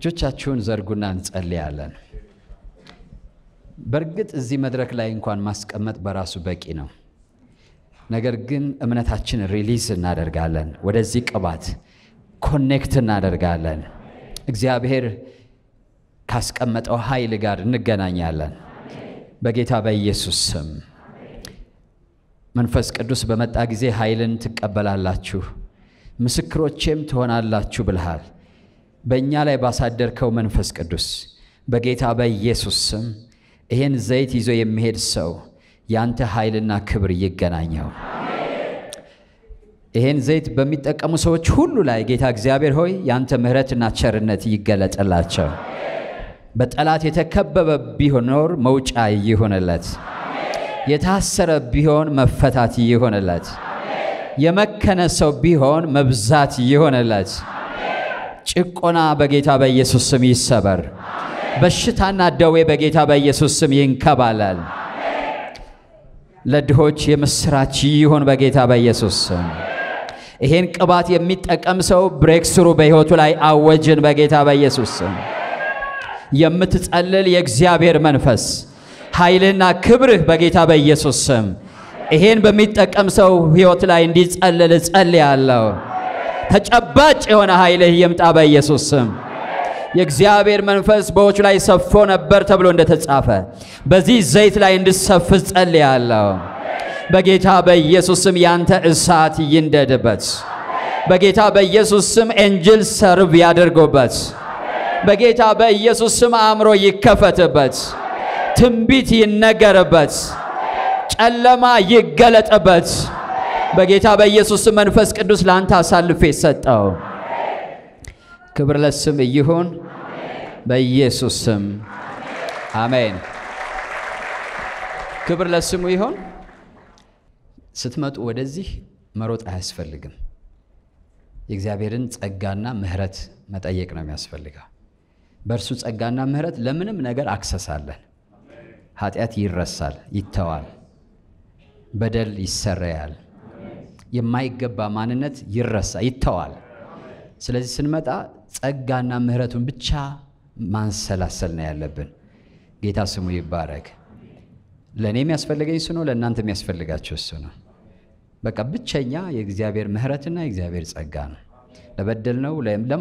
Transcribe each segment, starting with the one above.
እጆቻችሁን ዘርጉና እንጸልያለን። በርግጥ እዚህ መድረክ ላይ እንኳን ማስቀመጥ በራሱ በቂ ነው። ነገር ግን እምነታችን ሪሊዝ እናደርጋለን። ወደዚህ ቅባት ኮኔክት እናደርጋለን። እግዚአብሔር ካስቀመጠው ኃይል ጋር እንገናኛለን። በጌታ በኢየሱስ ስም መንፈስ ቅዱስ በመጣ ጊዜ ኃይልን ትቀበላላችሁ፣ ምስክሮቼም ትሆናላችሁ ብለሃል። በእኛ ላይ ባሳደርከው መንፈስ ቅዱስ በጌታ በኢየሱስ ስም ይህን ዘይት ይዞ የሚሄድ ሰው ያንተ ኃይልና ክብር ይገናኘው። ይህን ዘይት በሚጠቀሙ ሰዎች ሁሉ ላይ ጌታ እግዚአብሔር ሆይ ያንተ ምሕረትና ቸርነት ይገለጥላቸው። በጠላት የተከበበ ቢኖር መውጫ ይሆንለት፣ የታሰረ ቢሆን መፈታት ይሆንለት፣ የመከነ ሰው ቢሆን መብዛት ይሆንለት። ጭቆና በጌታ በኢየሱስ ስም ይሰበር። በሽታና ደዌ በጌታ በኢየሱስ ስም ይንከባለል። ለድሆች የምስራች ይሁን በጌታ በኢየሱስ ስም። ይሄን ቅባት የሚጠቀም ሰው ብሬክ ስሩ በሕይወቱ ላይ አወጅን በጌታ በኢየሱስ ስም። የምትጸልል የእግዚአብሔር መንፈስ ኃይልና ክብርህ በጌታ በኢየሱስ ስም ይሄን በሚጠቀም ሰው ሕይወት ላይ እንዲጸልል ጸልያለሁ። ተጨባጭ የሆነ ኃይልህ ይምጣ በኢየሱስ ስም። የእግዚአብሔር መንፈስ በዎቹ ላይ ሰፎ ነበር ተብሎ እንደተጻፈ በዚህ ዘይት ላይ እንድሰፍ ጸልያለሁ። በጌታ በኢየሱስ ስም ያንተ እሳት ይንደድበት። በጌታ በኢየሱስ ስም ኤንጅል ሰርቭ ያደርጉበት። በጌታ በኢየሱስ ስም አእምሮ ይከፈትበት። ትንቢት ይነገርበት። ጨለማ ይገለጥበት። በጌታ በኢየሱስ ስም መንፈስ ቅዱስ ላንተ አሳልፌ ሰጠው። ክብር ለስም ይሁን በኢየሱስ ስም አሜን። ክብር ለስሙ ይሁን። ስትመጡ ወደዚህ መሮጥ አያስፈልግም። የእግዚአብሔርን ጸጋና ምሕረት መጠየቅ ነው የሚያስፈልገው። በእርሱ ጸጋና ምሕረት ለምንም ነገር አክሰሳለን። ኃጢአት ይረሳል፣ ይተዋል፣ በደል ይሰረያል፣ የማይገባ ማንነት ይተዋል። ስለዚህ ስንመጣ ጸጋና ምሕረቱን ብቻ ማንሰላሰል ነው ያለብን። ጌታ ስሙ ይባረክ። ለእኔ የሚያስፈልገኝ እሱ ነው፣ ለእናንተ የሚያስፈልጋችሁ እሱ ነው። በቃ ብቸኛ የእግዚአብሔር ምሕረትና የእግዚአብሔር ጸጋ ነው። ለበደልነው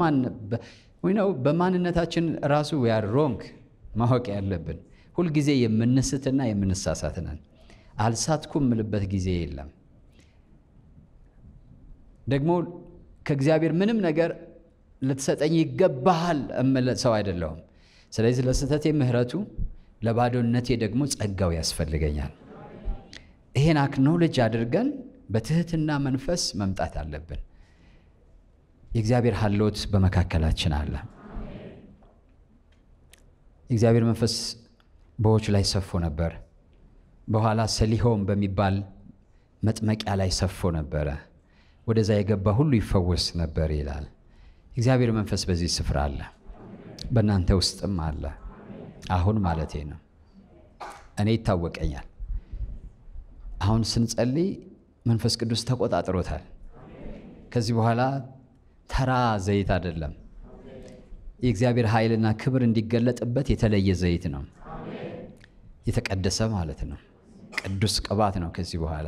በማንነታችን ራሱ we are wrong ማወቅ ያለብን። ሁልጊዜ የምንስትና የምንሳሳት ነን። አልሳትኩም ምልበት ጊዜ የለም። ደግሞ ከእግዚአብሔር ምንም ነገር ልትሰጠኝ ይገባሃል እምል ሰው አይደለሁም። ስለዚህ ለስተቴ ምሕረቱ ለባዶነቴ ደግሞ ጸጋው ያስፈልገኛል። ይሄን አክኖሌጅ አድርገን በትህትና መንፈስ መምጣት አለብን። የእግዚአብሔር ሐልዎት በመካከላችን አለ። የእግዚአብሔር መንፈስ በዎቹ ላይ ሰፎ ነበር። በኋላ ሰሊሆም በሚባል መጥመቂያ ላይ ሰፎ ነበረ። ወደዛ የገባ ሁሉ ይፈወስ ነበር ይላል። እግዚአብሔር መንፈስ በዚህ ስፍራ አለ፣ በእናንተ ውስጥም አለ። አሁን ማለቴ ነው። እኔ ይታወቀኛል። አሁን ስንጸልይ መንፈስ ቅዱስ ተቆጣጥሮታል። ከዚህ በኋላ ተራ ዘይት አይደለም። የእግዚአብሔር ኃይልና ክብር እንዲገለጥበት የተለየ ዘይት ነው። የተቀደሰ ማለት ነው። ቅዱስ ቅባት ነው ከዚህ በኋላ።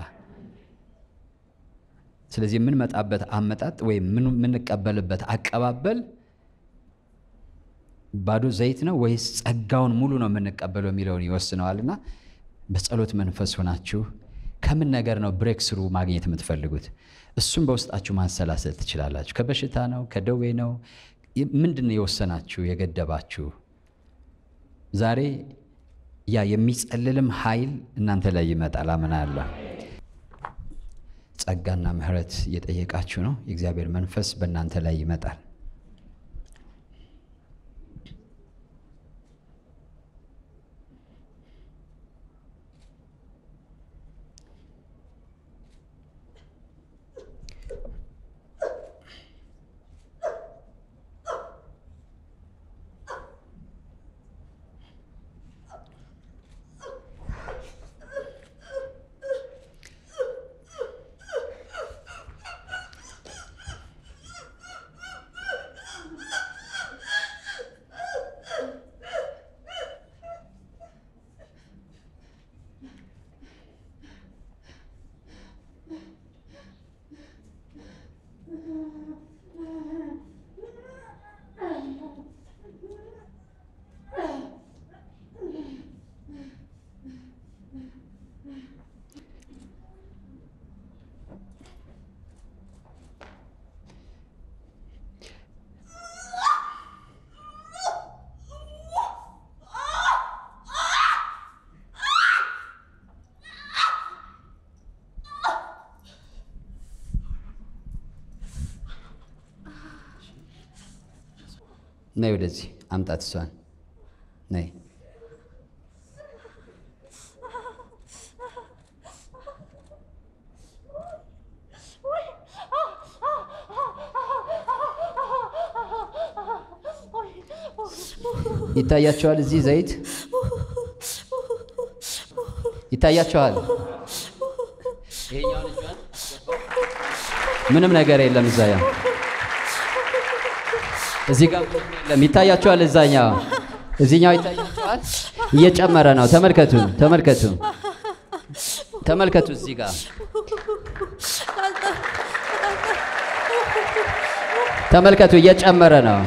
ስለዚህ የምንመጣበት አመጣጥ ወይም የምንቀበልበት አቀባበል ባዶ ዘይት ነው ወይስ ጸጋውን ሙሉ ነው የምንቀበለው የሚለውን ይወስነዋልና በጸሎት መንፈስ ሆናችሁ ከምን ነገር ነው ብሬክ ስሩ ማግኘት የምትፈልጉት? እሱም በውስጣችሁ ማንሰላሰል ትችላላችሁ። ከበሽታ ነው? ከደዌ ነው? ምንድን ነው የወሰናችሁ የገደባችሁ? ዛሬ ያ የሚጸልልም ኃይል እናንተ ላይ ይመጣል። አምናለሁ። ጸጋና ምሕረት እየጠየቃችሁ ነው። የእግዚአብሔር መንፈስ በእናንተ ላይ ይመጣል። ነይ ወደዚህ አምጣት እሷን ነይ ይታያቸዋል እዚህ ዘይት ይታያቸዋል ይሄኛው ልጅዋን ምንም ነገር የለም እዛ ያ እዚህ ጋር የለም ይታያቸዋል እዛኛው እዚህኛው ይታያቸዋል እየጨመረ ነው ተመልከቱ ተመልከቱ ተመልከቱ እዚህ ጋር ተመልከቱ እየጨመረ ነው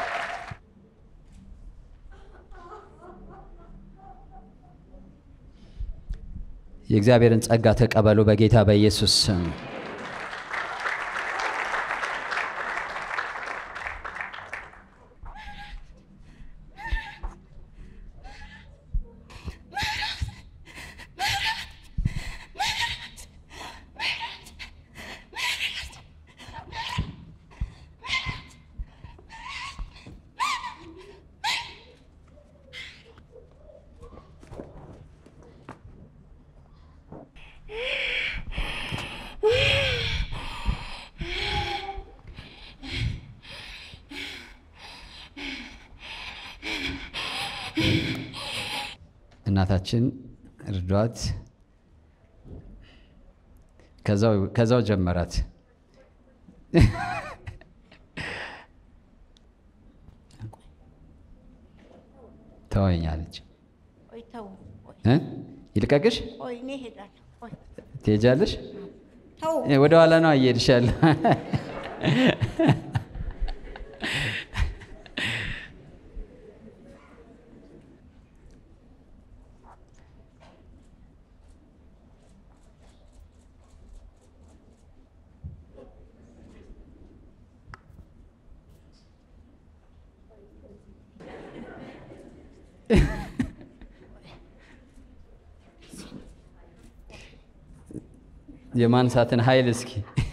የእግዚአብሔርን ጸጋ ተቀበሉ በጌታ በኢየሱስ ስም እናታችን እርዷት ከዛው ጀመራት ተወኛለች ወይ ተው ይልቀቅሽ ወይ እኔ ሄዳለሁ ወይ ትሄጃለሽ ተው ወደ ኋላ ነው እየሄድሻለሁ የማንሳትን ኃይል እስኪ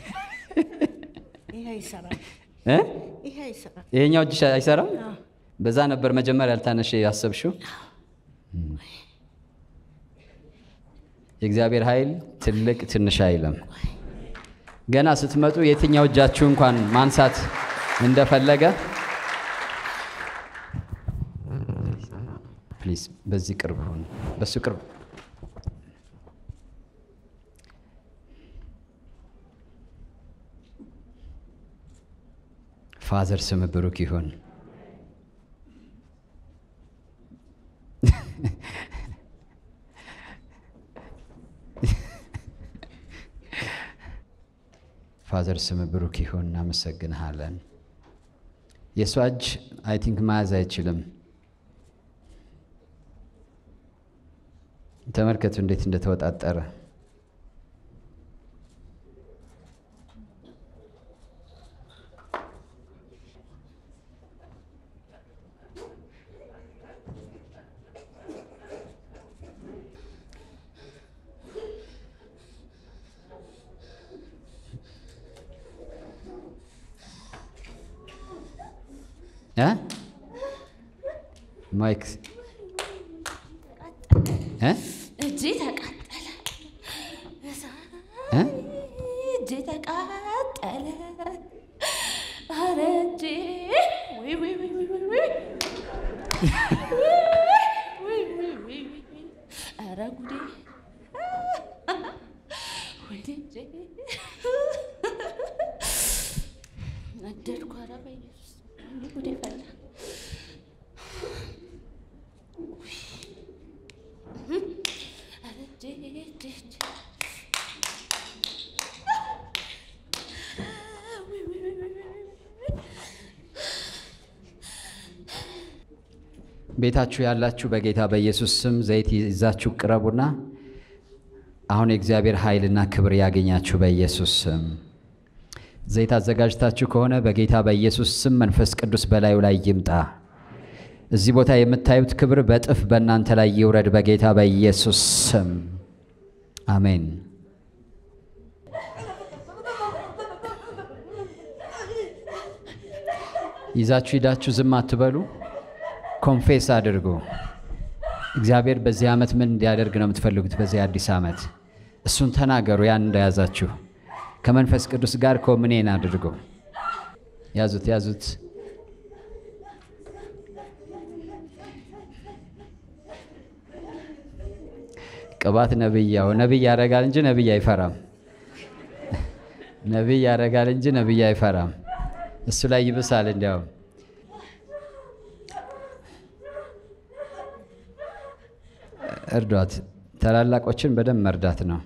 ይሄ ይሰራል ይሄ ይሰራል ይሄኛው እጅሽ አይሰራም በዛ ነበር መጀመሪያ ያልታነሽ ያሰብሽው የእግዚአብሔር ኃይል ትልቅ ትንሽ አይልም ገና ስትመጡ የትኛው እጃችሁ እንኳን ማንሳት እንደፈለገ ፕሊዝ በዚህ ቅርብ ሆነ በሱ ቅርብ ፋዘር ስም ብሩክ ይሁን ፋዘር ስም ብሩክ ይሁን እናመሰግንሃለን የሷ እጅ አይ ቲንክ መያዝ አይችልም ተመልከቱ እንዴት እንደተወጣጠረ ማይክ እጄ ተቃጠለ እጄ ተቃጠለ ኧረ እጄ ወይ ወይ ወይ ወይ ወይ ወይ ኧረ ጉዴ ወይኔ እጄ ነደድኩ ኧረ በኢየሱስ ጉዴ ፈላ ቤታችሁ ያላችሁ በጌታ በኢየሱስ ስም ዘይት ይዛችሁ ቅረቡና አሁን የእግዚአብሔር ኃይልና ክብር ያገኛችሁ በኢየሱስ ስም ዘይት አዘጋጅታችሁ ከሆነ በጌታ በኢየሱስ ስም መንፈስ ቅዱስ በላዩ ላይ ይምጣ እዚህ ቦታ የምታዩት ክብር በጥፍ በእናንተ ላይ ይውረድ በጌታ በኢየሱስ ስም አሜን ይዛችሁ ሂዳችሁ ዝም አትበሉ። ኮንፌስ አድርጉ። እግዚአብሔር በዚህ ዓመት ምን እንዲያደርግ ነው የምትፈልጉት? በዚህ አዲስ ዓመት እሱን ተናገሩ። ያን እንደያዛችሁ ከመንፈስ ቅዱስ ጋር ኮሙኒየን አድርጉ። ያዙት ያዙት። ቅባት ነብያው ነብይ ያረጋል እንጂ ነብይ አይፈራም። ነብይ ያረጋል እንጂ ነብይ አይፈራም። እሱ ላይ ይብሳል። እንዲያው እርዷት። ታላላቆችን በደም መርዳት ነው።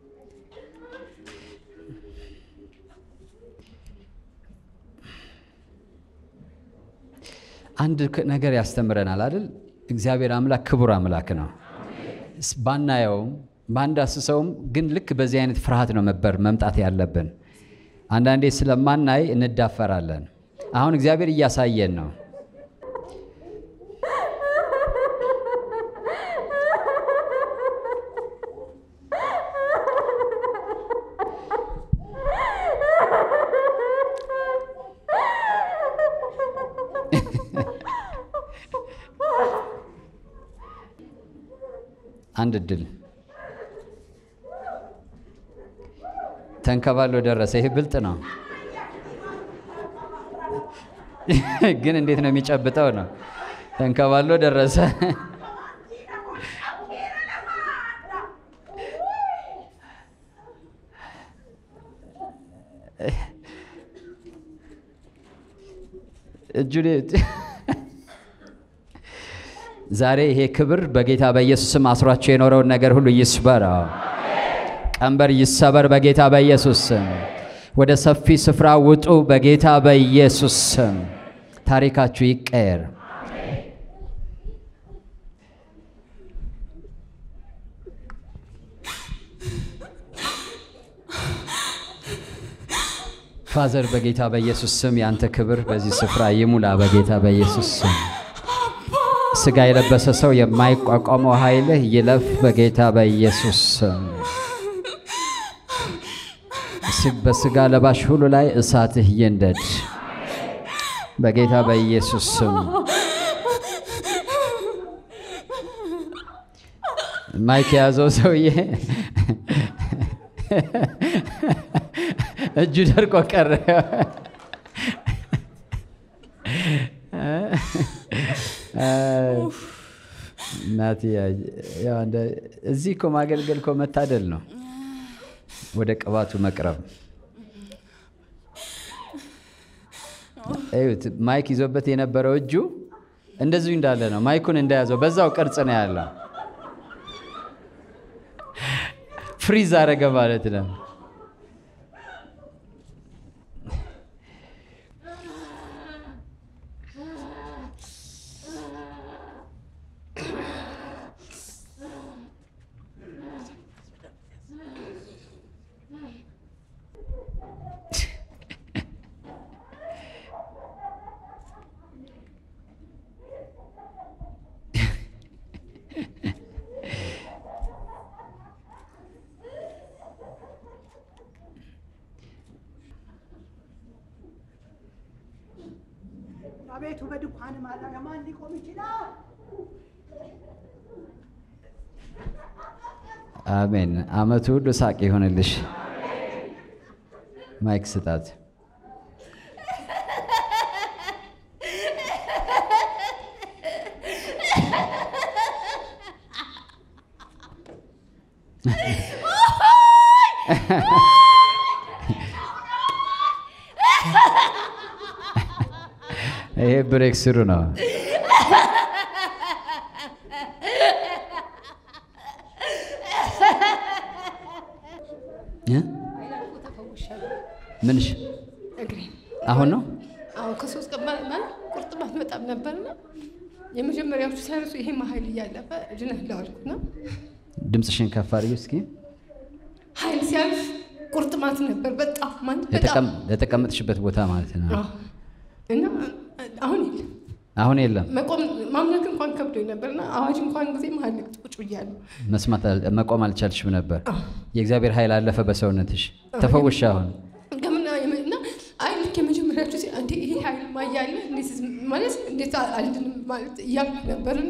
አንድ ነገር ያስተምረናል አይደል? እግዚአብሔር አምላክ ክቡር አምላክ ነው። ባናየውም ባንዳስሰውም ግን ልክ በዚህ አይነት ፍርሃት ነው መምጣት ያለብን። አንዳንዴ ስለማናይ እንዳፈራለን። አሁን እግዚአብሔር እያሳየን ነው። አንድ ድል ተንከባሎ ደረሰ። ይሄ ብልጥ ነው ግን እንዴት ነው የሚጨብጠው ነው። ተንከባሎ ደረሰ። ዛሬ ይሄ ክብር በጌታ በኢየሱስ ስም አስሯቸው የኖረውን ነገር ሁሉ ይስበር። ቀንበር ይሰበር በጌታ በኢየሱስ ስም። ወደ ሰፊ ስፍራ ውጡ በጌታ በኢየሱስ ስም። ታሪካችሁ ይቀየር። ፋዘር በጌታ በኢየሱስ ስም ያንተ ክብር በዚህ ስፍራ ይሙላ በጌታ በኢየሱስ ስም። ስጋ የለበሰ ሰው የማይቋቋመው ኃይልህ ይለፍ በጌታ በኢየሱስ ስም። በስጋ ለባሽ ሁሉ ላይ እሳትህ ይንደድ በጌታ በኢየሱስ ስም። ማይክ የያዘው ሰውዬ እጁ ደርቆ ቀረ። ናቲ ያው እዚህ እኮ ማገልገል እኮ መታደል ነው። ወደ ቅባቱ መቅረብ። እዩት፣ ማይክ ይዞበት የነበረው እጁ እንደዚሁ እንዳለ ነው። ማይኩን እንደያዘው በዛው ቅርጽ ነው ያለው። ፍሪዝ አረገ ማለት ነው። አቤቱ በድኳን ማን ሊቆም ይችላል? አሜን። አመቱ ሁሉ ሳቅ ይሆንልሽ። ማይክ ስጣት። ይሄ ብሬክ ስሩ ነው። ምንሽ አሁን ነው? አሁን ከሶስት ቀን ማለት ቁርጥማት በጣም ነበርና የመጀመሪያዎቹ ሳይረሱ ይሄ መሀል እያለፈ ድነህ ላልኩና ድምጽሽን ከፍ አድርጊ እስኪ። ኃይል ሲያልፍ ቁርጥማት ነበር በጣም ማለት በጣም ለተቀመጥሽበት ቦታ ማለት ነው። እና አሁን የለም። ማምለክ እንኳን ከብዶኝ ነበርና አዋጅ እንኳን ጊዜ መሀል ቁጭ ብያለሁ። መስማት መቆም አልቻልሽም ነበር። የእግዚአብሔር ኃይል አለፈ በሰውነትሽ። ተፈወሽ አሁን። ገምና የመና አይ ልክ የመጀመሪያዎቹ አንዴ ይሄ ኃይል ማያለ ማለት እንዴት አልድንም ማለት እያልኩ ነበርና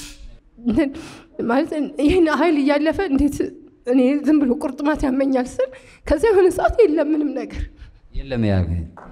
ማለት ይህን ኃይል እያለፈ እንዴት እኔ ዝም ብሎ ቁርጥማት ያመኛል ስል ከዚያ የሆነ ሰዓት የለም ምንም ነገር የለም። ያገ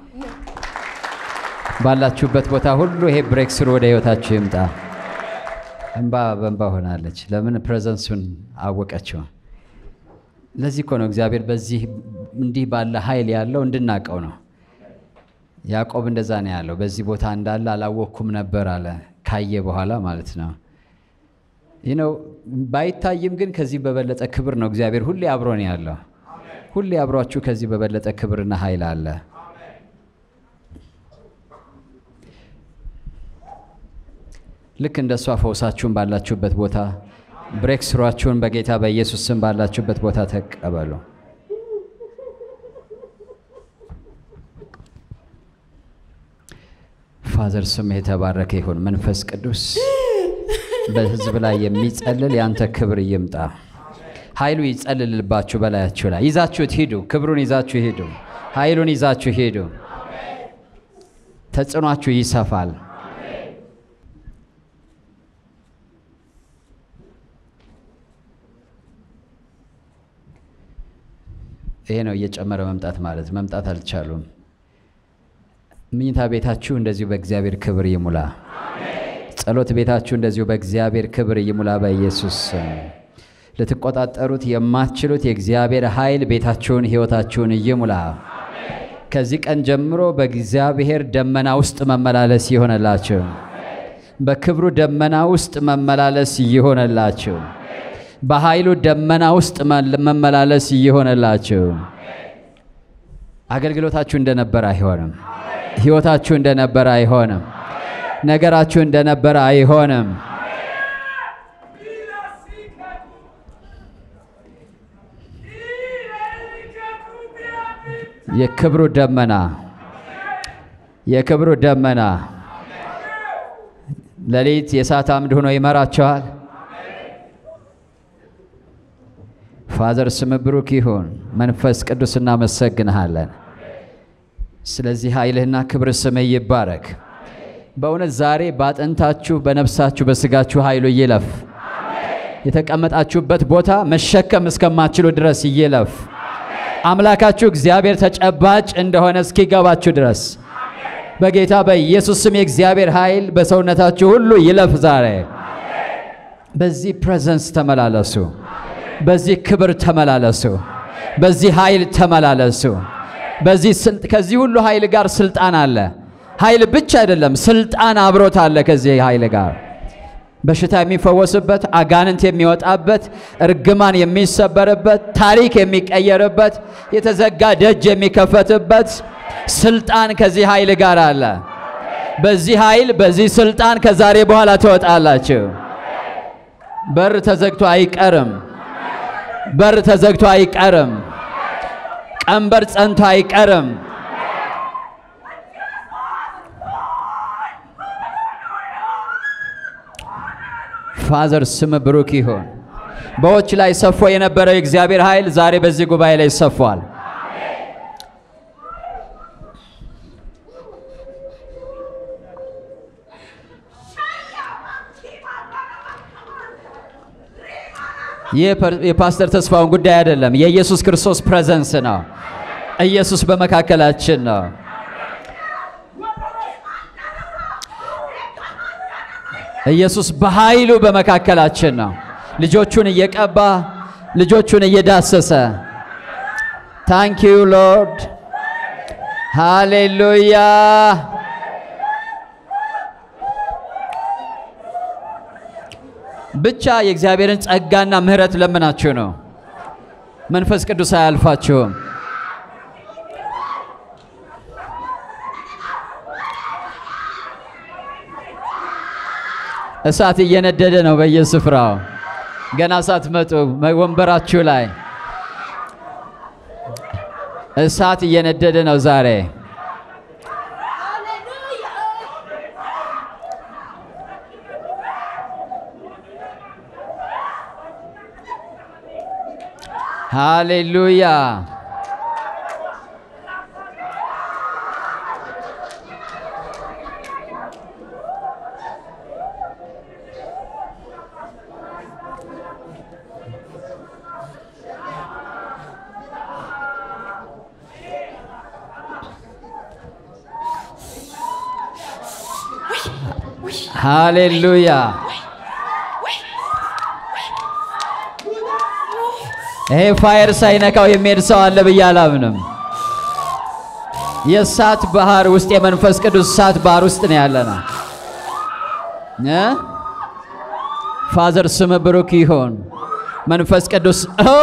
ባላችሁበት ቦታ ሁሉ ይሄ ብሬክ ስሩ ወደ ህይወታችሁ ይምጣ። እንባ በእንባ ሆናለች። ለምን ፕሬዘንሱን አወቀችው። ለዚህ እኮ ነው እግዚአብሔር በዚህ እንዲህ ባለ ኃይል ያለው እንድናቀው ነው። ያዕቆብ እንደዛ ነው ያለው። በዚህ ቦታ እንዳለ አላወቅኩም ነበር አለ ካየ በኋላ ማለት ነው። ይሄው ባይታይም ግን ከዚህ በበለጠ ክብር ነው እግዚአብሔር ሁሌ አብሮን ያለው። ሁሌ አብሯችሁ ከዚህ በበለጠ ክብርና ኃይል አለ። ልክ እንደሷ ፈውሳችሁን ባላችሁበት ቦታ ብሬክ ስሯችሁን በጌታ በኢየሱስ ስም ባላችሁበት ቦታ ተቀበሉ። ፋዘር ስም የተባረከ ይሁን። መንፈስ ቅዱስ በህዝብ ላይ የሚጸልል ያንተ ክብር ይምጣ። ኃይሉ ይጸልልባችሁ በላያችሁ ላይ ይዛችሁት ሂዱ። ክብሩን ይዛችሁ ሂዱ። ኃይሉን ይዛችሁ ሂዱ። ተጽኗችሁ ይሰፋል። ይሄ ነው እየጨመረ መምጣት ማለት። መምጣት አልቻሉም። ምኝታ ቤታችሁ እንደዚሁ በእግዚአብሔር ክብር ይሙላ። ጸሎት ቤታችሁ እንደዚሁ በእግዚአብሔር ክብር ይሙላ በኢየሱስ ስም። ልትቆጣጠሩት የማትችሉት የእግዚአብሔር ኃይል ቤታችሁን ህይወታችሁን ይሙላ። ከዚህ ቀን ጀምሮ በእግዚአብሔር ደመና ውስጥ መመላለስ ይሆነላችሁ። በክብሩ ደመና ውስጥ መመላለስ ይሆነላችሁ። በኃይሉ ደመና ውስጥ መመላለስ ይሆነላችሁ። አገልግሎታችሁ እንደነበረ አይሆንም። ህይወታችሁ እንደነበረ አይሆንም። ነገራችሁ እንደነበረ አይሆንም። የክብሩ ደመና የክብሩ ደመና ሌሊት የእሳት አምድ ሆኖ ይመራችኋል። ፋዘር ስም ብሩክ ይሁን። መንፈስ ቅዱስ እናመሰግንሃለን። ስለዚህ ኃይልህና ክብር ስምህ ይባረክ። በእውነት ዛሬ ባጥንታችሁ በነፍሳችሁ በስጋችሁ ኃይሉ ይለፍ። የተቀመጣችሁበት ቦታ መሸከም እስከማትችሉ ድረስ ይለፍ። አምላካችሁ እግዚአብሔር ተጨባጭ እንደሆነ እስኪገባችሁ ድረስ በጌታ በኢየሱስ ስም የእግዚአብሔር ኃይል በሰውነታችሁ ሁሉ ይለፍ። ዛሬ በዚህ ፕሬዘንስ ተመላለሱ። በዚህ ክብር ተመላለሱ። በዚህ ኃይል ተመላለሱ። ከዚህ ሁሉ ኃይል ጋር ስልጣን አለ። ኃይል ብቻ አይደለም፣ ስልጣን አብሮት አለ። ከዚህ ኃይል ጋር በሽታ የሚፈወስበት፣ አጋንንት የሚወጣበት፣ እርግማን የሚሰበርበት፣ ታሪክ የሚቀየርበት፣ የተዘጋ ደጅ የሚከፈትበት ስልጣን ከዚህ ኃይል ጋር አለ። በዚህ ኃይል በዚህ ስልጣን ከዛሬ በኋላ ትወጣላችሁ። በር ተዘግቶ አይቀርም። በር ተዘግቶ አይቀርም። ቀንበር ጸንቶ አይቀርም። ፋዘር ስም ብሩክ ይሁን። በዎች ላይ ሰፎ የነበረው የእግዚአብሔር ኃይል ዛሬ በዚህ ጉባኤ ላይ ሰፏል። ይህ የፓስተር ተስፋውን ጉዳይ አይደለም። የኢየሱስ ክርስቶስ ፕሬዘንስ ነው። ኢየሱስ በመካከላችን ነው። ኢየሱስ በኃይሉ በመካከላችን ነው። ልጆቹን እየቀባ ልጆቹን እየዳሰሰ ታንክ ዩ ሎርድ ሃሌሉያ። ብቻ የእግዚአብሔርን ጸጋና ምሕረት ለምናችሁ ነው። መንፈስ ቅዱስ አያልፋችሁም። እሳት እየነደደ ነው በየስፍራው። ገና ሳትመጡ ወንበራችሁ ላይ እሳት እየነደደ ነው ዛሬ። ሃሌሉያ። ሃሌሉያ። ይሄ ፋየር ሳይነካው የሚሄድ ሰው አለ ብዬ አላምንም። የእሳት ባህር ውስጥ የመንፈስ ቅዱስ እሳት ባህር ውስጥ ነው ያለነው። ፋዘር ስም ብሩክ ይሁን። መንፈስ ቅዱስ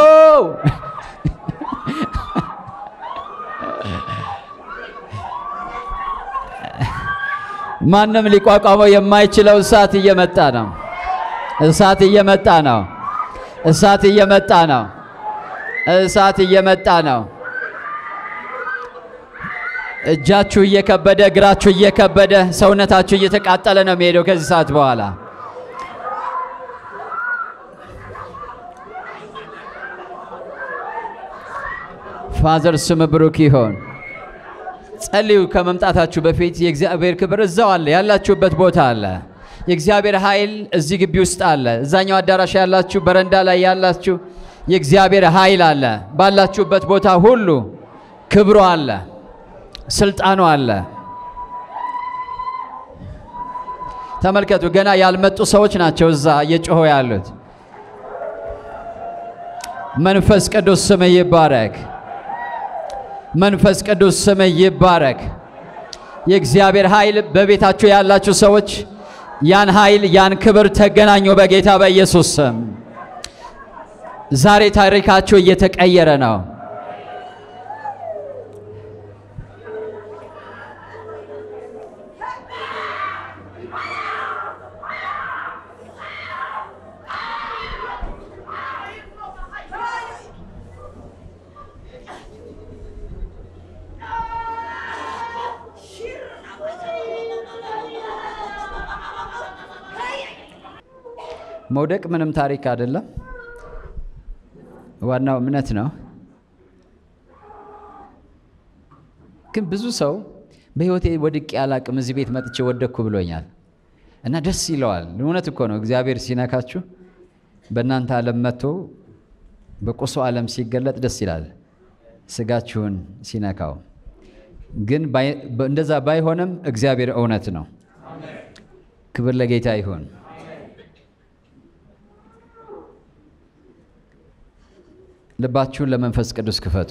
ማንም ሊቋቋመው የማይችለው እሳት እየመጣ ነው። እሳት እየመጣ ነው። እሳት እየመጣ ነው። እሳት እየመጣ ነው። እጃችሁ እየከበደ እግራችሁ እየከበደ ሰውነታችሁ እየተቃጠለ ነው የሚሄደው ከዚህ ሰዓት በኋላ። ፋዘር ስም ብሩክ ይሁን። ጸልዩ። ከመምጣታችሁ በፊት የእግዚአብሔር ክብር እዛው አለ፣ ያላችሁበት ቦታ አለ። የእግዚአብሔር ኃይል እዚህ ግቢ ውስጥ አለ። እዛኛው አዳራሽ ያላችሁ፣ በረንዳ ላይ ያላችሁ የእግዚአብሔር ኃይል አለ። ባላችሁበት ቦታ ሁሉ ክብሩ አለ፣ ስልጣኑ አለ። ተመልከቱ፣ ገና ያልመጡ ሰዎች ናቸው እዛ እየጮሁ ያሉት። መንፈስ ቅዱስ ስም ይባረክ። መንፈስ ቅዱስ ስም ይባረክ። የእግዚአብሔር ኃይል በቤታችሁ ያላችሁ ሰዎች ያን ኃይል ያን ክብር ተገናኙ በጌታ በኢየሱስ ስም። ዛሬ ታሪካችሁ እየተቀየረ ነው። መውደቅ ምንም ታሪክ አይደለም። ዋናው እምነት ነው። ግን ብዙ ሰው በህይወቴ ወድቄ አላቅም እዚህ ቤት መጥቼ ወደቅኩ ብሎኛል እና ደስ ይለዋል። እውነት እኮ ነው። እግዚአብሔር ሲነካችሁ በእናንተ ዓለም መጥቶ በቁሱ ዓለም ሲገለጥ ደስ ይላል፣ ስጋችሁን ሲነካው። ግን እንደዛ ባይሆንም እግዚአብሔር እውነት ነው። ክብር ለጌታ ይሁን። ልባችሁን ለመንፈስ ቅዱስ ክፈቱ።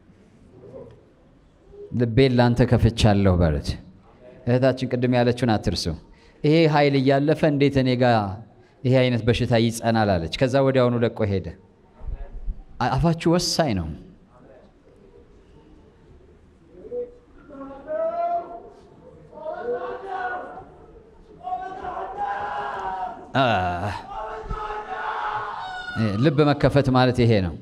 ልቤን ላንተ ከፍቻለሁ በሉት። እህታችን ቅድም ያለችውን አትርሱ። ይሄ ኃይል እያለፈ እንዴት እኔ ጋር ይሄ አይነት በሽታ ይጸናል አለች። ከዛ ወዲያውኑ ለቆ ሄደ። አፋችሁ ወሳኝ ነው። ልብ መከፈት ማለት ይሄ ነው።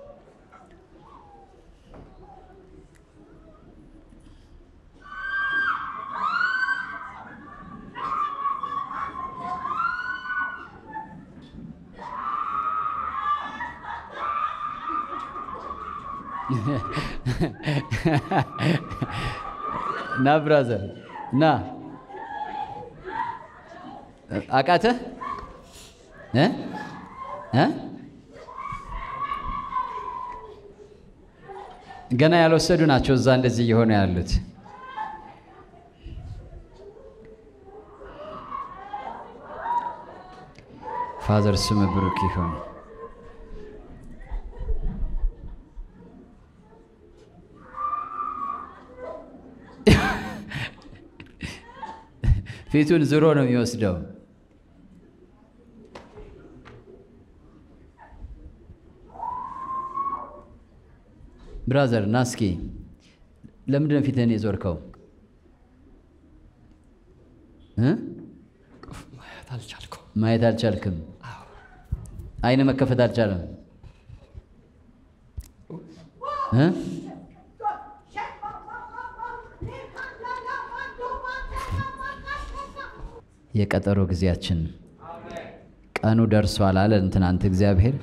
ና ብራዘር ና። አቃተህ? ገና ያልወሰዱ ናቸው እዛ እንደዚህ እየሆኑ ያሉት። ፋዘር ስም ብሩክ ይሁን። ፊቱን ዞሮ ነው የሚወስደው። ብራዘር ናስኪ፣ ለምንድን ነው ፊትህን የዞርከው? ማየት አልቻልክም? አይነ መከፈት አልቻለም? የቀጠሮ ጊዜያችን ቀኑ ደርሷል አለን ትናንት እግዚአብሔር።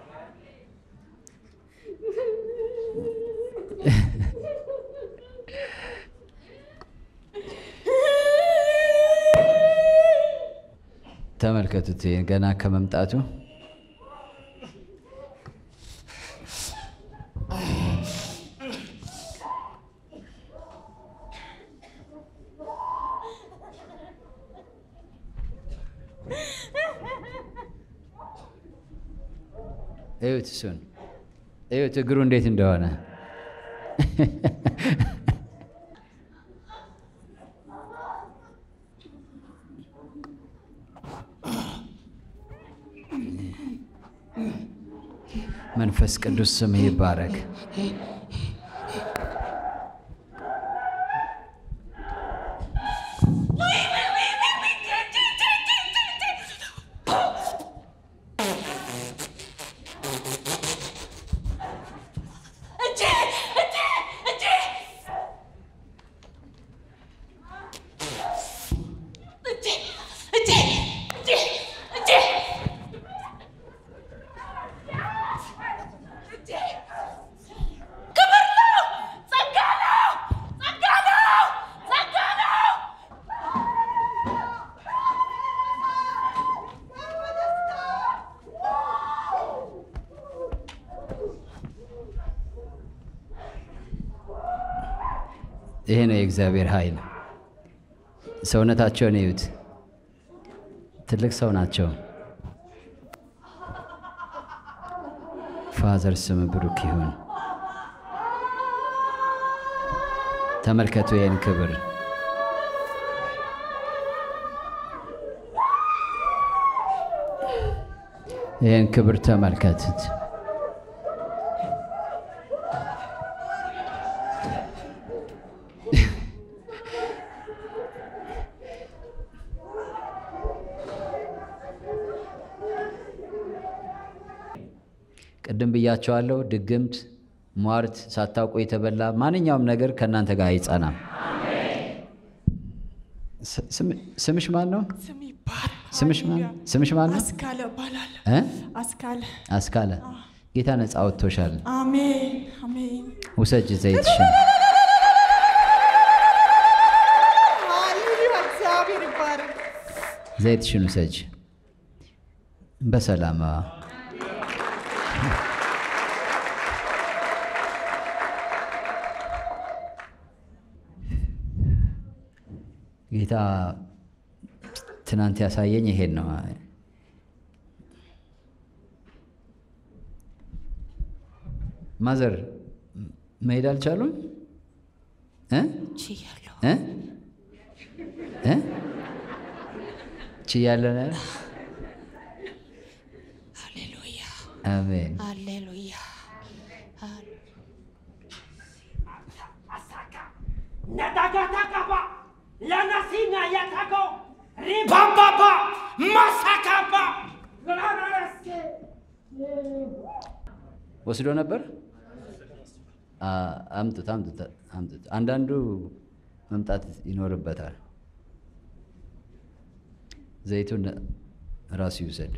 ተመልከቱት ገና ከመምጣቱ እዩት፣ እሱን እዩት፣ እግሩ እንዴት እንደሆነ መንፈስ ቅዱስ ስም ይባረክ። ይሄ ነው የእግዚአብሔር ኃይል። ሰውነታቸውን እዩት፣ ትልቅ ሰው ናቸው። ፋዘር ስም ብሩክ ይሁን። ተመልከቱ ይህን ክብር። ይህን ክብር ተመልከቱት። ቅድም ብያቸዋለሁ፣ ድግምት፣ ሟርት፣ ሳታውቁ የተበላ ማንኛውም ነገር ከእናንተ ጋር አይጸናም። ስምሽ ማን ነው? ስምሽ ማን ነው? አስካለ እባላለሁ። አስካለ አስካለ። ጌታ ነፃ አውጥቶሻል። አሜን አሜን። ውሰጅ ዘይትሽን። ሃሌሉያ፣ እግዚአብሔር ይባረክ። ዘይትሽን ውሰጅ በሰላም። ጌታ ትናንት ያሳየኝ ይሄን ነው። ማዘር መሄድ አልቻሉም? ችያለሁ። ሃሌሉያ አሜን። ሃሌሉያ። ነዳጋታካባ ለነሲና ያታጎ ሪባባባ ማሳካባ ወስዶ ነበር። አምጡት። አንዳንዱ መምጣት ይኖርበታል። ዘይቱን ራሱ ይውሰድ።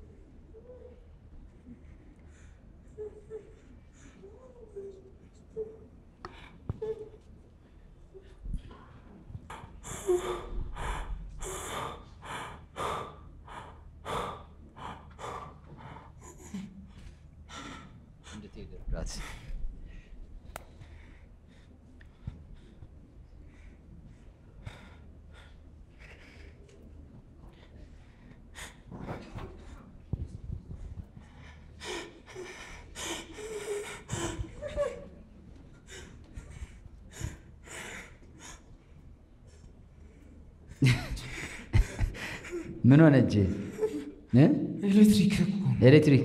ምን ሆነ እጄ? ኤሌክትሪክ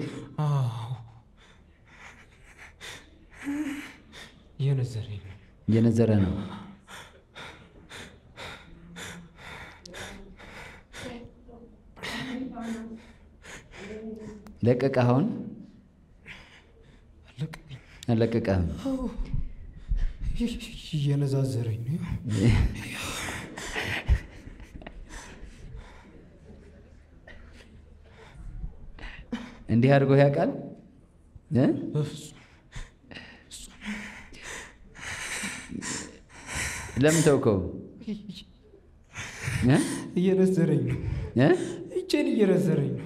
እየነዘረ ነው። ለቀቀ? አሁን አለቀቀህም? እየነዛዘረኝ ነው። እንዲህ አድርጎ ያውቃል? ለምን ተውከው? እየነዘረኝ ነው። እጄን እየነዘረኝ ነው።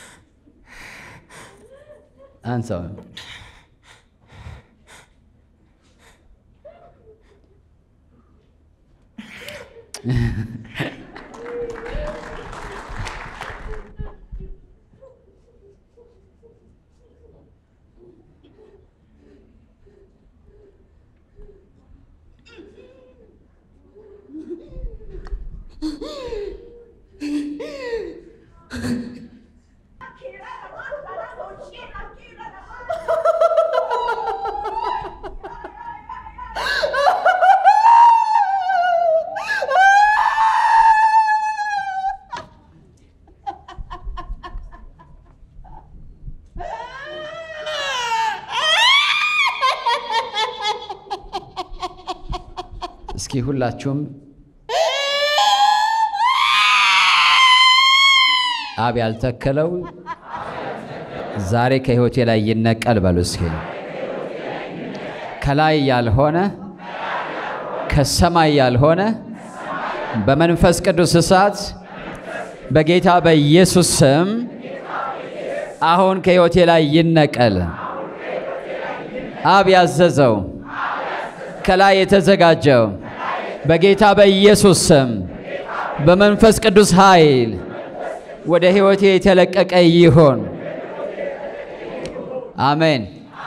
አንሳው። እስኪ ሁላችሁም አብ ያልተከለው ዛሬ ከህይወቴ ላይ ይነቀል በሉ እስኪ። ከላይ ያልሆነ ከሰማይ ያልሆነ በመንፈስ ቅዱስ እሳት በጌታ በኢየሱስ ስም አሁን ከህይወቴ ላይ ይነቀል። አብ ያዘዘው ከላይ የተዘጋጀው በጌታ በኢየሱስ ስም በመንፈስ ቅዱስ ኃይል ወደ ህይወቴ የተለቀቀ ይሁን። አሜን።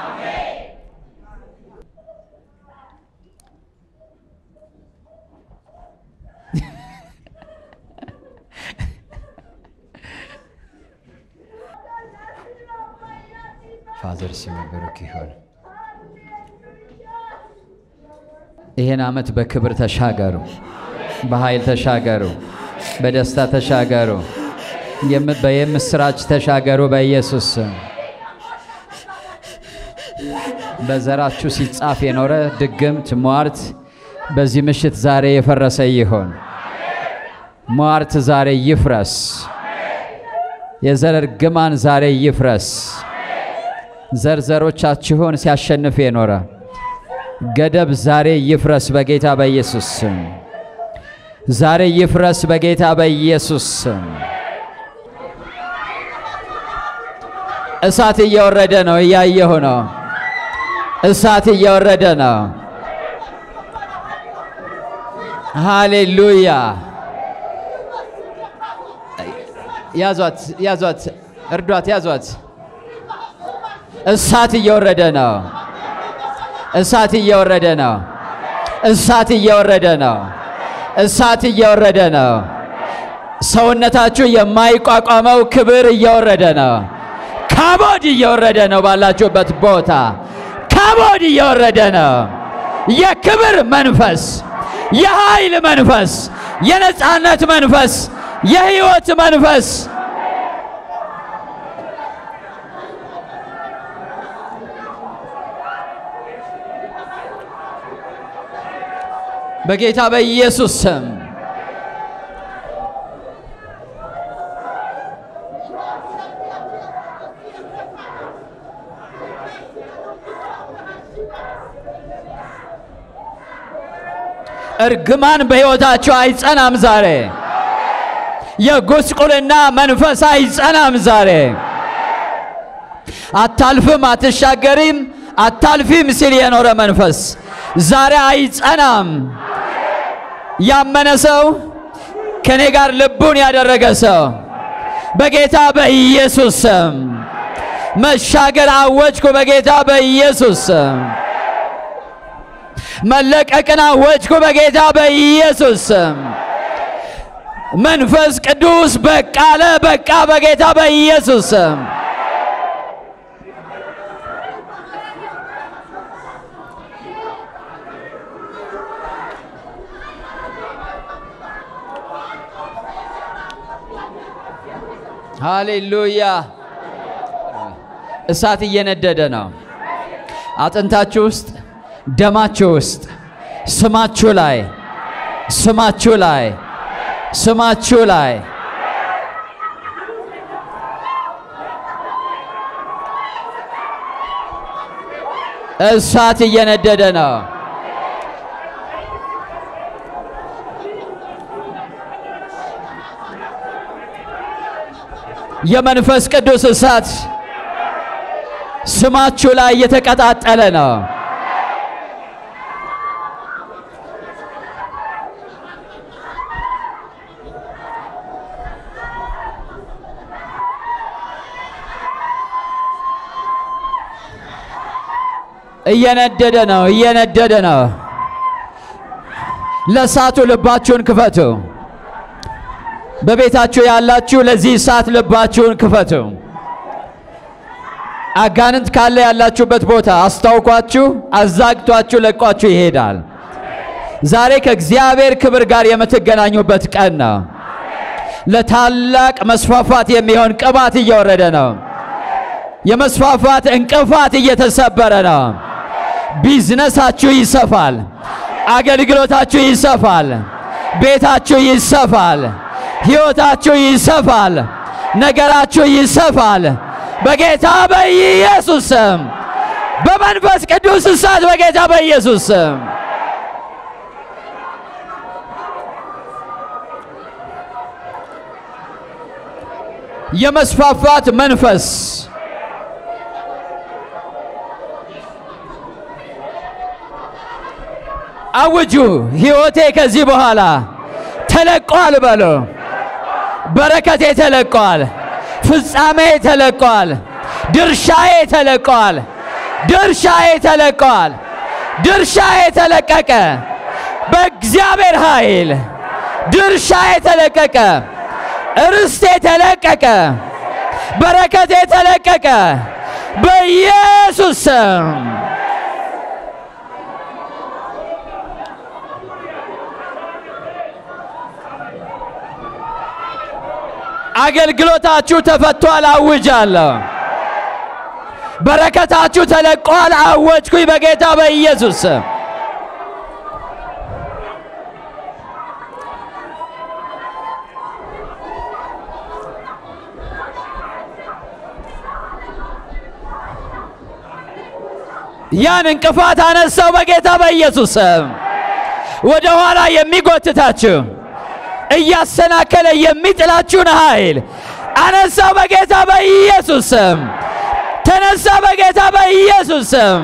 ፋዘር ስም ብሩክ ይሁን። ይሄን ዓመት በክብር ተሻገሩ፣ በኃይል ተሻገሩ፣ በደስታ ተሻገሩ፣ በየምስራች ተሻገሩ በኢየሱስ ስም። በዘራችሁ ሲጻፍ የኖረ ድግምት ሟርት በዚህ ምሽት ዛሬ የፈረሰ ይሁን። ሟርት ዛሬ ይፍረስ። የዘር እርግማን ዛሬ ይፍረስ። ዘርዘሮቻችሁን ሲያሸንፍ የኖረ ገደብ ዛሬ ይፍረስ በጌታ በኢየሱስ ስም። ዛሬ ይፍረስ በጌታ በኢየሱስ ስም። እሳት እየወረደ ነው፣ እያየሁ ነው። እሳት እየወረደ ነው። ሃሌሉያ። ያዟት፣ ያዟት፣ እርዷት፣ ያዟት። እሳት እየወረደ ነው። እሳት እየወረደ ነው። እሳት እየወረደ ነው። እሳት እየወረደ ነው። ሰውነታችሁ የማይቋቋመው ክብር እየወረደ ነው። ካቦድ እየወረደ ነው። ባላችሁበት ቦታ ካቦድ እየወረደ ነው። የክብር መንፈስ፣ የኃይል መንፈስ፣ የነጻነት መንፈስ፣ የህይወት መንፈስ በጌታ በኢየሱስ ስም እርግማን በሕይወታችሁ አይጸናም ዛሬ። የጉስቁልና መንፈስ አይጸናም ዛሬ። አታልፍም፣ አትሻገሪም፣ አታልፊም ሲል የኖረ መንፈስ ዛሬ አይጸናም። ያመነ ሰው ከኔ ጋር ልቡን ያደረገ ሰው በጌታ በኢየሱስ ስም መሻገር አወጅኩ። በጌታ በኢየሱስ ስም መለቀቅን አወጅኩ። በጌታ በኢየሱስ ስም መንፈስ ቅዱስ በቃለ በቃ። በጌታ በኢየሱስ ስም ሃሌሉያ። እሳት እየነደደ ነው። አጥንታችሁ ውስጥ፣ ደማችሁ ውስጥ፣ ስማችሁ ላይ፣ ስማችሁ ላይ፣ ስማችሁ ላይ እሳት እየነደደ ነው። የመንፈስ ቅዱስ እሳት ስማችሁ ላይ እየተቀጣጠለ ነው። እየነደደ ነው። እየነደደ ነው። ለእሳቱ ልባችሁን ክፈቱ። በቤታችሁ ያላችሁ ለዚህ እሳት ልባችሁን ክፈቱ። አጋንንት ካለ ያላችሁበት ቦታ አስታውቋችሁ፣ አዛግቷችሁ፣ ለቋችሁ ይሄዳል። ዛሬ ከእግዚአብሔር ክብር ጋር የምትገናኙበት ቀን ነው። ለታላቅ መስፋፋት የሚሆን ቅባት እየወረደ ነው። የመስፋፋት እንቅፋት እየተሰበረ ነው። ቢዝነሳችሁ ይሰፋል። አገልግሎታችሁ ይሰፋል። ቤታችሁ ይሰፋል። ሕይወታችሁ ይሰፋል። ነገራችሁ ይሰፋል። በጌታ በኢየሱስ ስም በመንፈስ ቅዱስ እሳት በጌታ በኢየሱስ ስም የመስፋፋት መንፈስ አውጁ። ሕይወቴ ከዚህ በኋላ ተለቋል በሎ። በረከቴ ተለቋል። ፍጻሜ ተለቋል። ድርሻዬ ተለቋል። ድርሻዬ ተለቋል። ድርሻዬ ተለቀቀ። በእግዚአብሔር ኃይል ድርሻዬ ተለቀቀ። ርስቴ ተለቀቀ። በረከቴ ተለቀቀ። በኢየሱስ ስም አገልግሎታችሁ ተፈቷል። አውጃለሁ። በረከታችሁ ተለቋል። አወጅኩኝ በጌታ በኢየሱስ ስም። ያን እንቅፋት አነሳው በጌታ በኢየሱስ ስም። ወደ ኋላ የሚጎትታችሁ እያሰናከለ የሚጥላችሁን ኃይል አነሳው በጌታ በኢየሱስ ስም። ተነሳ በጌታ በኢየሱስ ስም።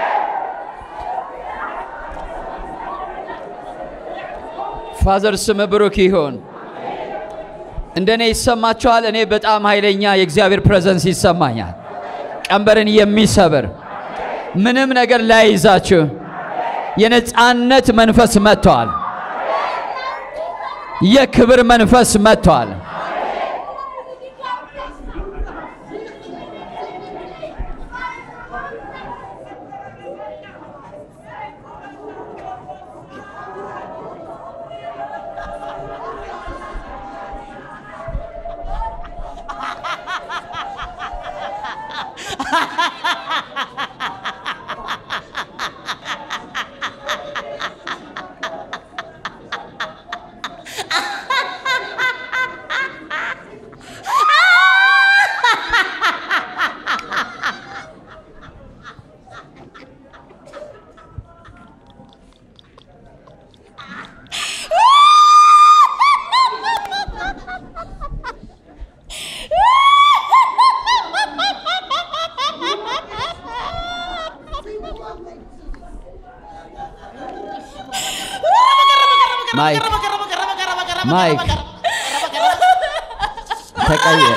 ፋዘር ስም ብሩክ ይሁን። እንደኔ ይሰማችኋል? እኔ በጣም ኃይለኛ የእግዚአብሔር ፕሬዘንስ ይሰማኛል። ቀንበርን የሚሰብር ምንም ነገር ላይ ይዛችሁ የነጻነት መንፈስ መጥቷል። የክብር መንፈስ መጥቷል። ማይክ ተቀየረ።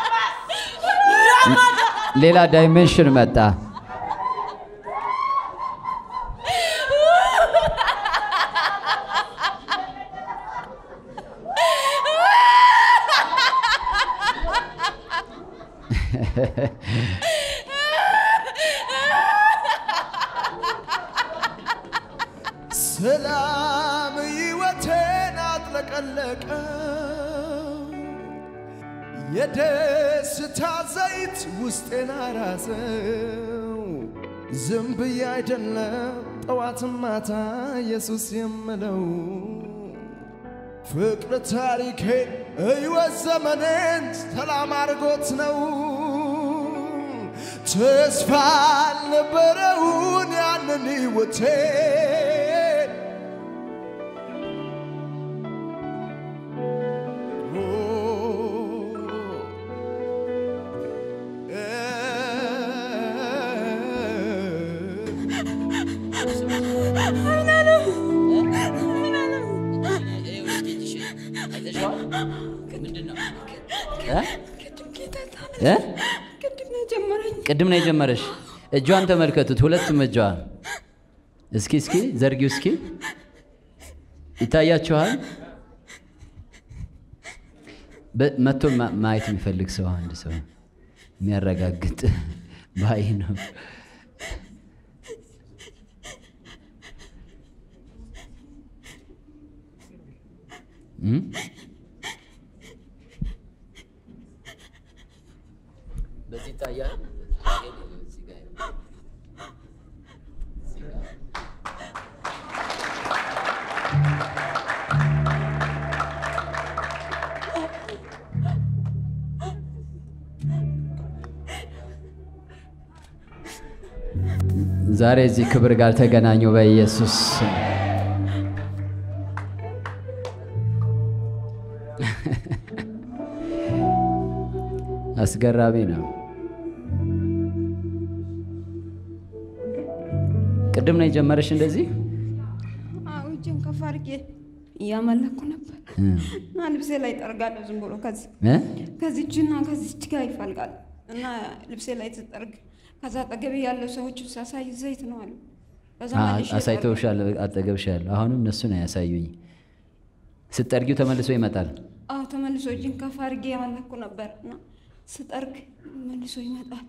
ሌላ ዳይሜንሽን መጣ። ሰላም ሕይወቴን አጥለቀለቀ። የደስታ ዘይት ውስጤን አራሰው። ዝም ብዬ አይደለም ጠዋትም ማታ ኢየሱስ የምለው። ፍቅር ታሪኬን ሕይወት ዘመኔን ሰላም አድርጎት ነው። ተስፋ አልነበረውን ያንን ሕይወቴን ቅድም ነው የጀመረሽ። እጇን ተመልከቱት። ሁለቱም እጇን እስኪ ዘርጊው። እስኪ ይታያችኋል? መጥቶ ማየት የሚፈልግ ሰው አንድ ሰው የሚያረጋግጥ ባይ ነው። በዚህ ይታያል። ዛሬ እዚህ ክብር ጋር ተገናኙ በኢየሱስ አስገራሚ ነው። ቅድም ነው የጀመረሽ እንደዚህ? አዎ እጄን ከፍ አድርጌ እያመለኩ ነበር እና ልብሴ ላይ ጠርጋለሁ። ዝም ብሎ ከዚህና ከዚህች ጋር ይፈልጋል እና ልብሴ ላይ ትጠርግ። ከዛ አጠገቤ ያለው ሰዎች ሳሳይ ዘይት ነው አሉ። በዛ ማለት አሳይተውሻል? አጠገብሽ ያለው አሁንም እነሱ ነው ያሳዩኝ። ስትጠርጊው ተመልሶ ይመጣል? አዎ ተመልሶ እጄን ከፍ አድርጌ እያመለኩ ነበር እና ስጠርግ መልሶ ይመጣል።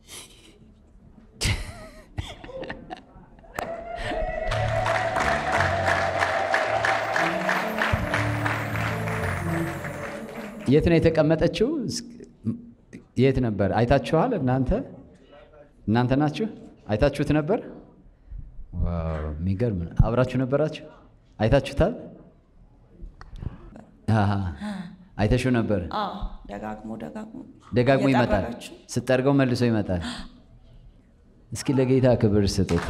የት ነው የተቀመጠችው? የት ነበር? አይታችኋል? እናንተ ናችሁ? አይታችሁት ነበር? ዋው የሚገርም። አብራችሁ ነበራችሁ? አይታችሁታል? አይተሽው ነበር? ደጋግሞ ይመጣል። ስትጠርገው መልሶ ይመጣል። እስኪ ለጌታ ክብር ስጡት።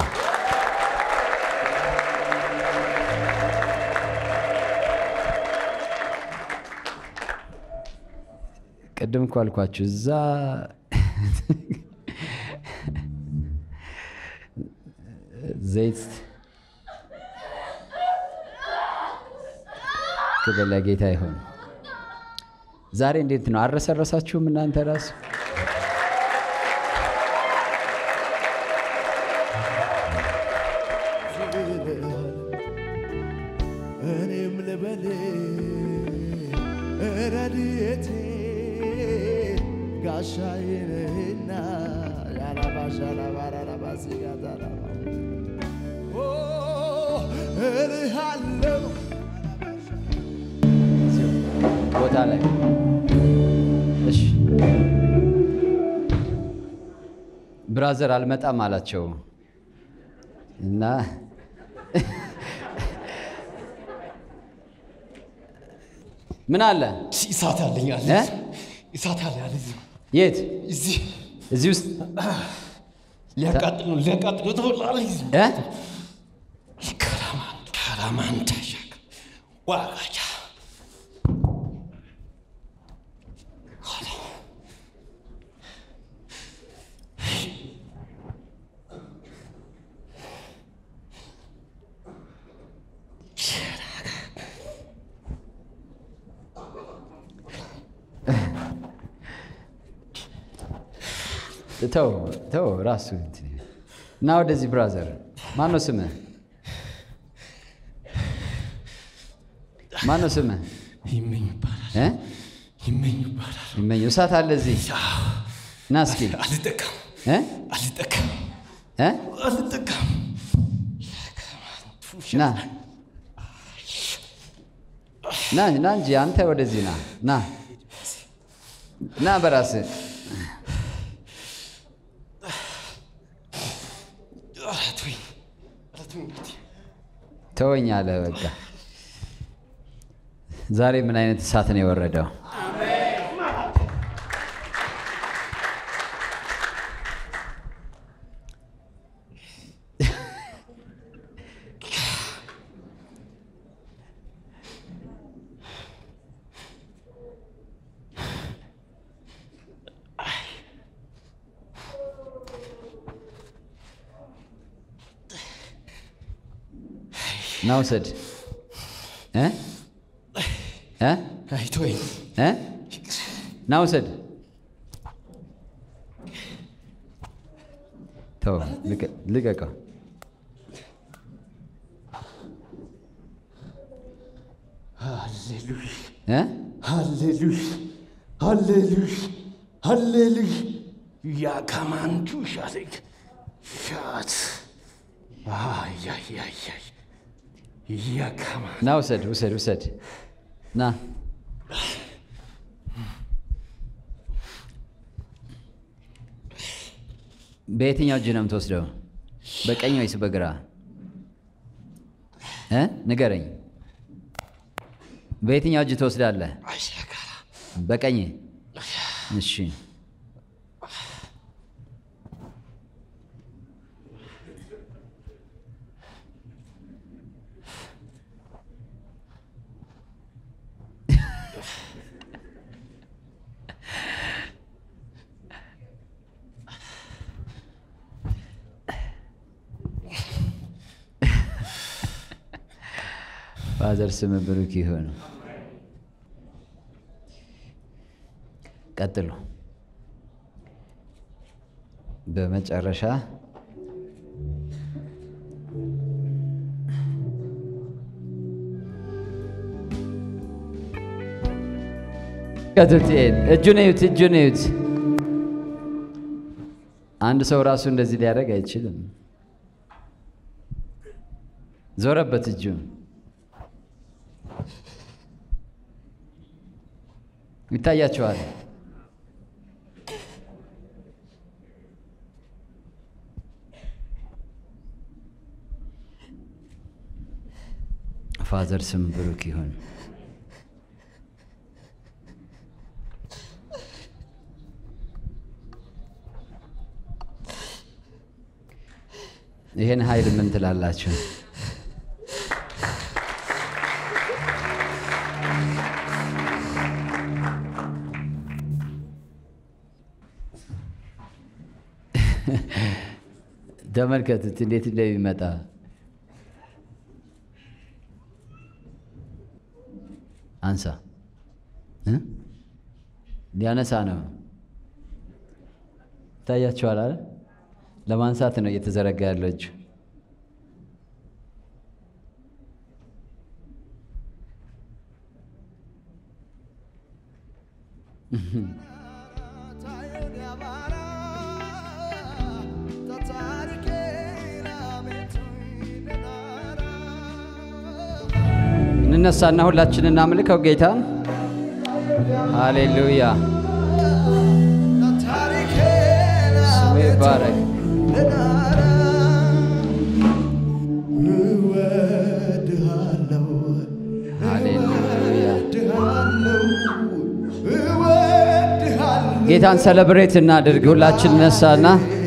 ቅድም እኮ አልኳችሁ እዛ ዘይት ክብር ለጌታ ይሁን። ዛሬ እንዴት ነው? አልረሰረሳችሁም እናንተ ራሱ? እኔም ልበል ረድኤቴ ጋሻዬ ነህና ያላባሻላባራላባሲጋታላ እልሃለሁ ቦታ ላይ እሺ። ብራዘር አልመጣም አላቸው እና ምን አለ? እሳት አለኝ አለ። እሳት አለ አለ። የት? እዚህ ውስጥ ሊያቃጥል ነው ተወላለ። ከራማን ታሻክ ዋጋቻ ተው ራሱ እና ወደዚህ ብራዘር ማነው ስምህ? ይመኝ ይባላል። ይመኝ እሳት አለ እዚህ። ና እስኪ አልጠቀም ና እንጂ አንተ ወደዚህ ና በራስህ ተወኝ አለ። በቃ ዛሬ ምን አይነት እሳት ነው የወረደው? ና ውሰድ። አይቶኝ ና ውሰድ። ተው ልቀቀው። ሃሌሉያ ያካማንቱ ሻለክ ሻት ና ውሰድ ና። በየትኛው እጅ ነው የምትወስደው? በቀኝ ወይስ በግራ? ንገረኝ። በየትኛው እጅ ትወስዳለህ? በቀኝ። እሺ ፋዘር ስም ብሩክ ይሁን። ቀጥሉ። በመጨረሻ ከቱቴን እጁን እዩት። አንድ ሰው ራሱ እንደዚህ ሊያደርግ አይችልም። ዞረበት እጁ። ይታያቸዋል። ፋዘር ስም ብሩክ ይሁን። ይሄን ኃይል ምን ትላላችሁ? ተመልከቱት እንዴት እንደሚመጣ። አንሳ ሊያነሳ ነው። ታያችኋል አይደል? ለማንሳት ነው እየተዘረጋ ያለው እጁ። እንነሳና ሁላችንን እናምልከው ጌታን። ሃሌሉያ ስሙ ይባረክ። ሃሌሉያ ጌታን ሰለብሬት እናድርግ። ሁላችን ነሳና